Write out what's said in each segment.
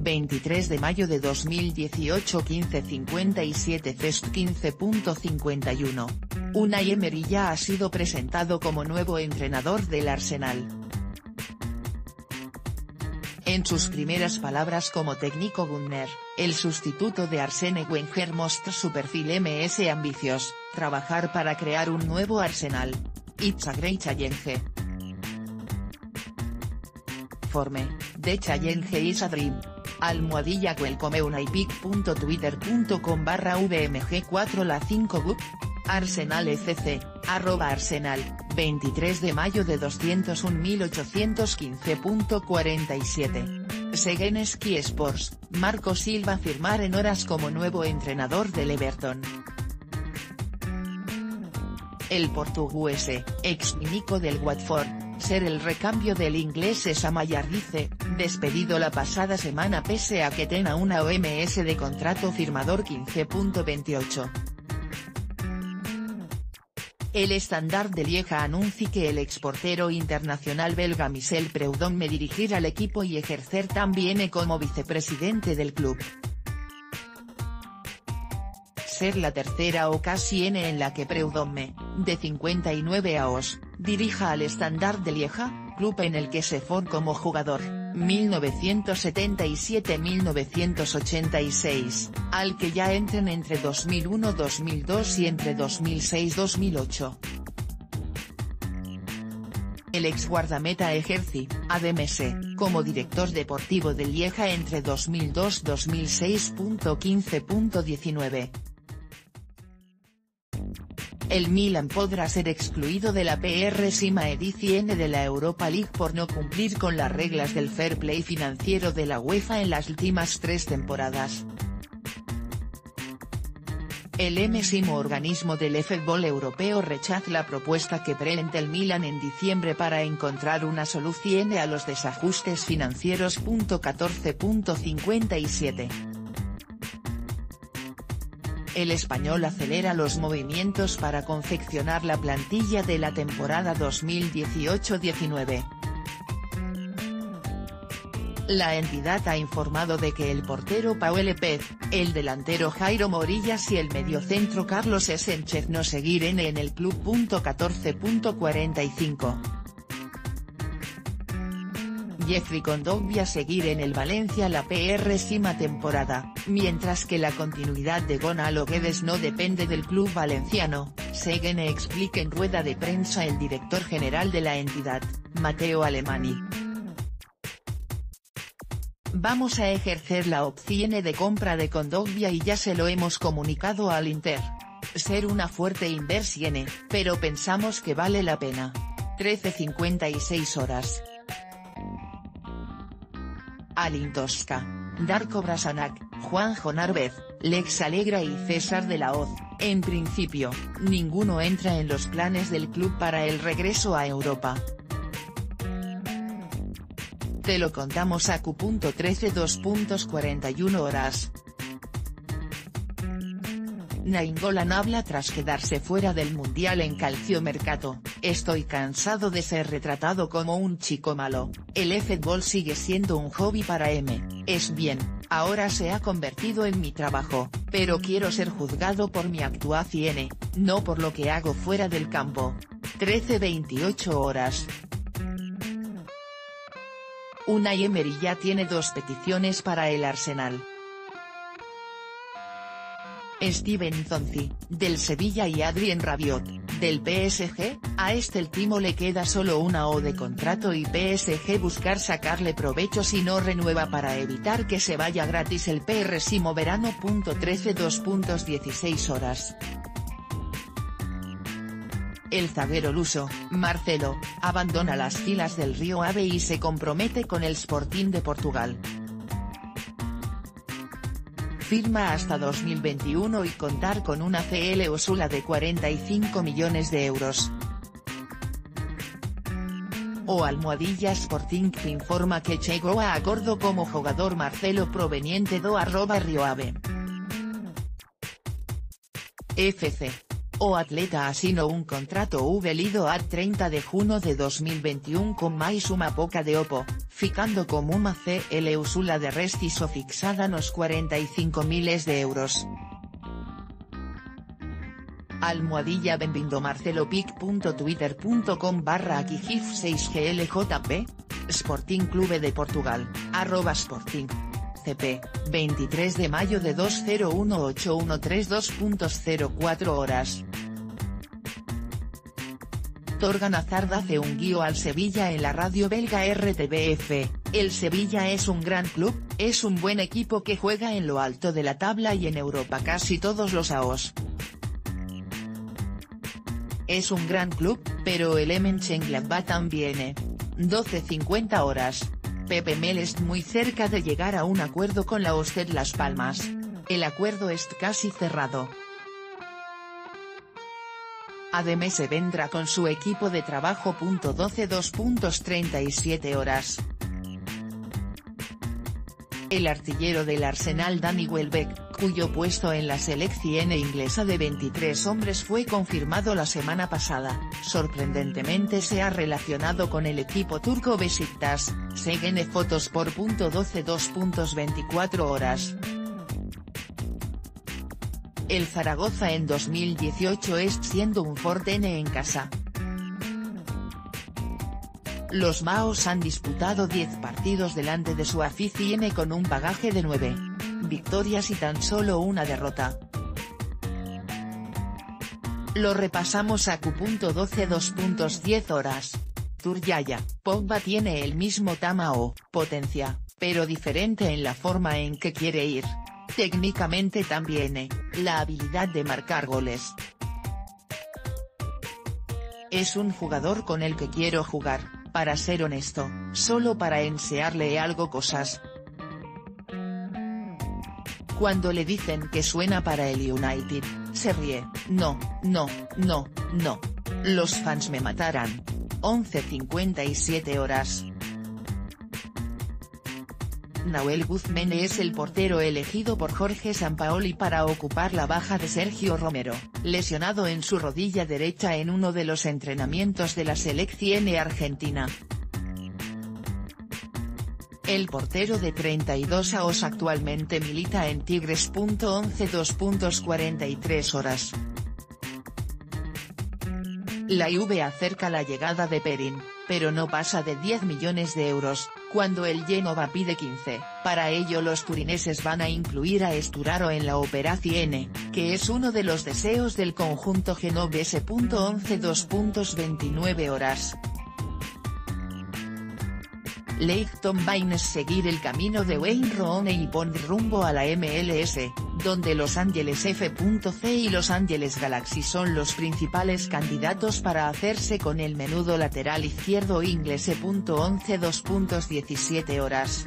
23 de mayo de 2018 15:57 Fest 15:51. Unai Emery ya ha sido presentado como nuevo entrenador del Arsenal. En sus primeras palabras como técnico Gunnar, el sustituto de Arsene Wenger mostró su perfil MS ambicios, trabajar para crear un nuevo Arsenal. It's a great challenge. Forme, the challenge is a dream. @unaipic.twitter.com/vmg4la5 book. Arsenal FC, @Arsenal, 23 de mayo de 201.815.47. Seguen Sky Sports, Marco Silva firmar en horas como nuevo entrenador del Everton. El portugués, ex minico del Watford, ser el recambio del inglés Sam Allardyce, despedido la pasada semana pese a que tenga una OMS de contrato firmador 15.28. El Standard de Lieja anuncia que el exportero internacional belga Michel Prudhomme dirigirá al equipo y ejercer también como vicepresidente del club. Ser la tercera ocasión en la que Prudhomme, de 59 años, dirija al Standard de Lieja, club en el que se formó como jugador, 1977-1986, al que ya entren entre 2001-2002 y entre 2006-2008. El ex guardameta ejerció, además, como director deportivo de Lieja entre 2002-2006. 15.19. El Milan podrá ser excluido de la próxima edición de la Europa League por no cumplir con las reglas del fair play financiero de la UEFA en las últimas 3 temporadas. El máximo organismo del fútbol europeo rechaza la propuesta que presentó el Milan en diciembre para encontrar una solución a los desajustes financieros. 14.57. El español acelera los movimientos para confeccionar la plantilla de la temporada 2018-19. La entidad ha informado de que el portero Pau López, el delantero Jairo Morillas y el mediocentro Carlos Sánchez no seguirán en el club. 14.45. Jeffrey Kondogbia seguir en el Valencia la próxima temporada, mientras que la continuidad de Gonzalo Guedes no depende del club valenciano, según explica en rueda de prensa el director general de la entidad, Matteo Alemany. Vamos a ejercer la opción de compra de Kondogbia y ya se lo hemos comunicado al Inter. Ser una fuerte inversión, pero pensamos que vale la pena. 13:56 horas. Alin Tosca, Darko Brasanac, Juanjo Narváez, Lex Alegra y César de la Hoz, en principio, ninguno entra en los planes del club para el regreso a Europa. Te lo contamos a Q.13 2:41 horas. Nainggolan habla tras quedarse fuera del Mundial en calciomercato: estoy cansado de ser retratado como un chico malo, el fútbol sigue siendo un hobby para M, es bien, ahora se ha convertido en mi trabajo, pero quiero ser juzgado por mi actuación, no por lo que hago fuera del campo. 13:28 horas. Unai Emery ya tiene 2 peticiones para el Arsenal. Steven Zonzi, del Sevilla y Adrien Rabiot, del PSG, a el timo le queda solo una O de contrato y PSG buscar sacarle provecho si no renueva para evitar que se vaya gratis el próximo verano. 13 2:16 horas. El zaguero luso, Marcelo, abandona las filas del Rio Ave y se compromete con el Sporting de Portugal. Firma hasta 2021 y contar con una cláusula de 45 millones de euros. O Almohadilla Sporting informa que llegó a acuerdo como jugador Marcelo proveniente do @Rio Ave. FC. O atleta asinó un contrato válido a 30 de junio de 2021 con más una poca de OPO, ficando como una CL Úrsula de Restis o fixada nos 45.000 euros. Almohadilla Benvindo Marcelo pic.twitter.com/aquigif6glJP. Sporting Clube de Portugal, @Sporting. CP, 23 de mayo de 2018-132.04 horas. Torgan Hazard hace un guío al Sevilla en la radio belga RTBF. El Sevilla es un gran club, es un buen equipo que juega en lo alto de la tabla y en Europa casi todos los años. Es un gran club, pero el Mönchengladbach también. 12:50 horas. Pepe Mel está muy cerca de llegar a un acuerdo con la Osted Las Palmas. El acuerdo está casi cerrado. Además se vendrá con su equipo de trabajo. 12:37 horas. El artillero del Arsenal Danny Welbeck, cuyo puesto en la selección inglesa de 23 hombres fue confirmado la semana pasada, sorprendentemente se ha relacionado con el equipo turco Beşiktaş, según Fotosport. 12:24 horas. El Zaragoza en 2018 es siendo un fortene en casa. Los maos han disputado 10 partidos delante de su afición con un bagaje de 9 victorias y tan solo una derrota. Lo repasamos a Q.12:2.10 horas. Turjaya, Pogba tiene el mismo tama o potencia, pero diferente en la forma en que quiere ir. Técnicamente también, la habilidad de marcar goles. Es un jugador con el que quiero jugar, para ser honesto, solo para enseñarle algo cosas. Cuando le dicen que suena para el United, se ríe, no. Los fans me matarán. 11:57 horas. Nahuel Guzmán es el portero elegido por Jorge Sampaoli para ocupar la baja de Sergio Romero, lesionado en su rodilla derecha en uno de los entrenamientos de la selección argentina. El portero de 32 años actualmente milita en Tigres. 11:2:43 horas. La Juve acerca la llegada de Perin, pero no pasa de 10 millones de euros, cuando el Genoa pide 15, para ello los turineses van a incluir a Sturaro en la operación, que es uno de los deseos del conjunto genovese. 11:2:29 horas. Leighton Baines seguir el camino de Wayne Rooney y poner rumbo a la MLS, donde Los Angeles FC y Los Angeles Galaxy son los principales candidatos para hacerse con el menudo lateral izquierdo inglés. 11:2:17 horas.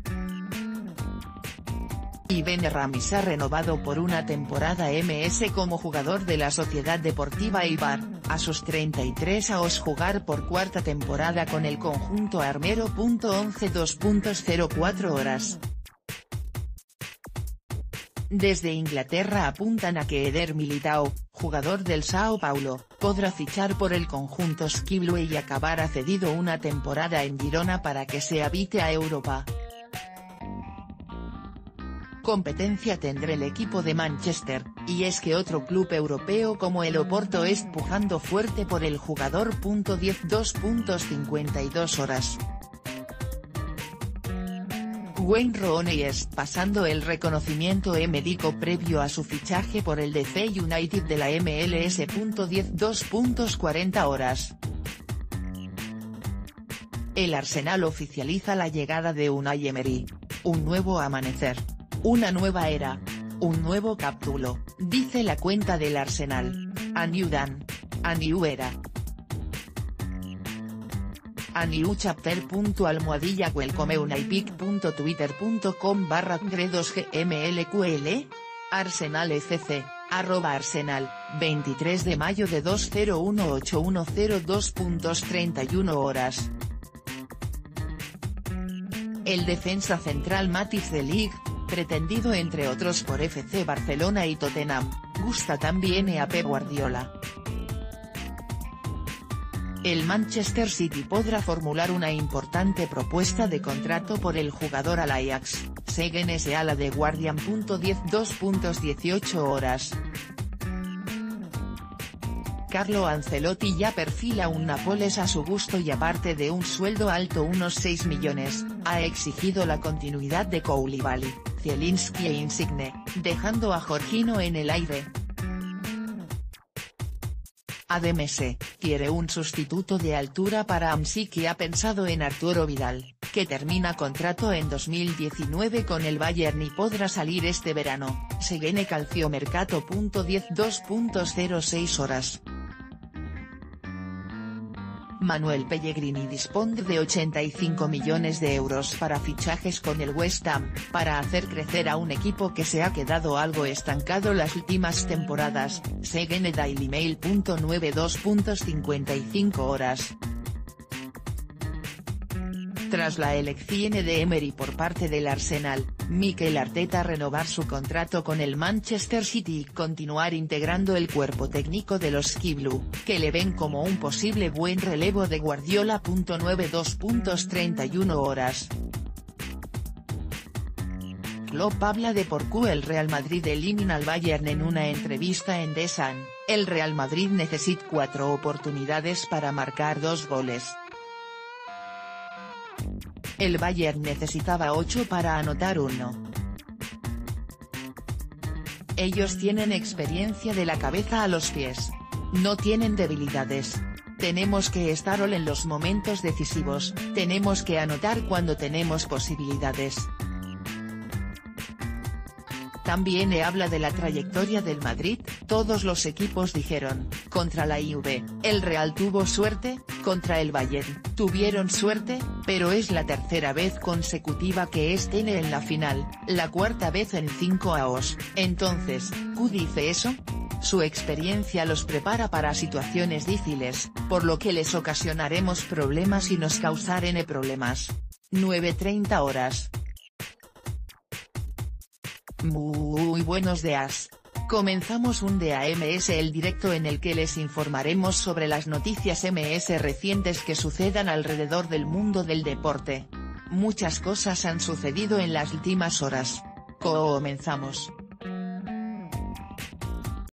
Y Ben Ramis ha renovado por una temporada MS como jugador de la Sociedad Deportiva Eibar, a sus 33 años jugar por cuarta temporada con el conjunto armero. 11:2:04 horas. Desde Inglaterra apuntan a que Eder Militao, jugador del Sao Paulo, podrá fichar por el conjunto Skibblue y acabar cedido una temporada en Girona para que se habite a Europa. Competencia tendrá el equipo de Manchester, y es que otro club europeo como el Oporto está pujando fuerte por el jugador. 10:2:52 horas. Wayne Rooney está pasando el reconocimiento médico previo a su fichaje por el DC United de la MLS. 10:2:40 horas. El Arsenal oficializa la llegada de Unai Emery. Un nuevo amanecer. Una nueva era. Un nuevo capítulo, dice la cuenta del Arsenal. A new dawn. A new era. A new chapter. Welcome unaipic.twitter.com/gre2gmlql. Arsenal FC, @Arsenal, 23 de mayo de 2018-102.31 horas. El defensa central Matthijs de Ligt, pretendido entre otros por FC Barcelona y Tottenham, gusta también a Pep Guardiola. El Manchester City podrá formular una importante propuesta de contrato por el jugador al Ajax, según a la The Guardian. 10:18 horas. Carlo Ancelotti ya perfila un Nápoles a su gusto y aparte de un sueldo alto unos 6 millones, ha exigido la continuidad de Koulibaly, Zielinski e Insigne, dejando a Jorginho en el aire. Además, quiere un sustituto de altura para Hamsik y ha pensado en Arturo Vidal, que termina contrato en 2019 con el Bayern y podrá salir este verano, según Calciomercato. 10:02:06 horas. Manuel Pellegrini dispone de 85 millones de euros para fichajes con el West Ham, para hacer crecer a un equipo que se ha quedado algo estancado las últimas temporadas, según Daily Mail. 9:02:55 horas. Tras la elección de Emery por parte del Arsenal, Mikel Arteta renovar su contrato con el Manchester City y continuar integrando el cuerpo técnico de los Sky Blue, que le ven como un posible buen relevo de Guardiola. 9:02:31 horas. Klopp habla de por qué el Real Madrid elimina al Bayern en una entrevista en The Sun. El Real Madrid necesita 4 oportunidades para marcar 2 goles. El Bayern necesitaba 8 para anotar 1. Ellos tienen experiencia de la cabeza a los pies. No tienen debilidades. Tenemos que estar en los momentos decisivos, tenemos que anotar cuando tenemos posibilidades. También habla de la trayectoria del Madrid. Todos los equipos dijeron, contra la Juve, el Real tuvo suerte, contra el Bayern, tuvieron suerte, pero es la tercera vez consecutiva que estén en la final, la cuarta vez en 5 años. Entonces, ¿qué dice eso? Su experiencia los prepara para situaciones difíciles, por lo que les ocasionaremos problemas y nos causarán problemas. 9:30 horas. Muy buenos días. Comenzamos un día MS el directo en el que les informaremos sobre las noticias MS recientes que sucedan alrededor del mundo del deporte. Muchas cosas han sucedido en las últimas horas. Comenzamos.